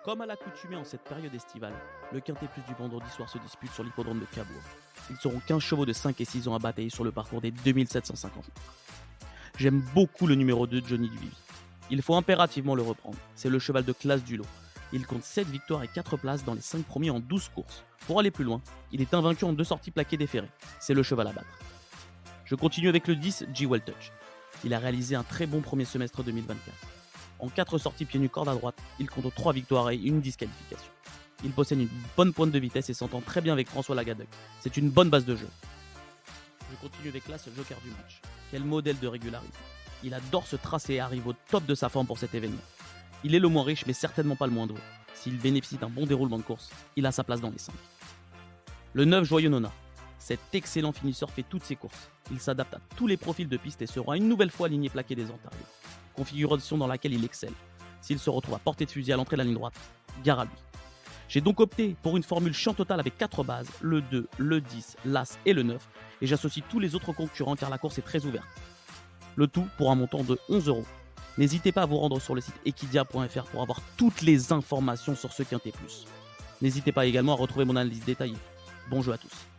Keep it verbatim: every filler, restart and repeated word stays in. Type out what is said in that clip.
Comme à l'accoutumée en cette période estivale, le Quintet Plus du vendredi soir se dispute sur l'hippodrome de Cabourg. Ils seront quinze chevaux de cinq et six ans à batailler sur le parcours des deux mille sept cent cinquante mètres. J'aime beaucoup le numéro deux, Johnny Duvivier. Il faut impérativement le reprendre. C'est le cheval de classe du lot. Il compte sept victoires et quatre places dans les cinq premiers en douze courses. Pour aller plus loin, il est invaincu en deux sorties plaquées déférées. C'est le cheval à battre. Je continue avec le dix, G-Well Touch. Il a réalisé un très bon premier semestre deux mille vingt-quatre. En quatre sorties pieds nus corde à droite, il compte trois victoires et une disqualification. Il possède une bonne pointe de vitesse et s'entend très bien avec François Lagardec. C'est une bonne base de jeu. Je continue avec là ce joker du match. Quel modèle de régularité. Il adore se tracer et arrive au top de sa forme pour cet événement. Il est le moins riche mais certainement pas le moins doué. S'il bénéficie d'un bon déroulement de course, il a sa place dans les cinq. Le neuf, Joyeux Nona. Cet excellent finisseur fait toutes ses courses. Il s'adapte à tous les profils de piste et sera une nouvelle fois aligné plaqué des Ontario. Configuration dans laquelle il excelle. S'il se retrouve à portée de fusil à l'entrée de la ligne droite, gare à lui. J'ai donc opté pour une formule champ total avec quatre bases, le deux, le dix, l'As et le neuf, et j'associe tous les autres concurrents car la course est très ouverte. Le tout pour un montant de onze euros. N'hésitez pas à vous rendre sur le site equidia point f r pour avoir toutes les informations sur ce Quintet Plus. N'hésitez pas également à retrouver mon analyse détaillée. Bon jeu à tous.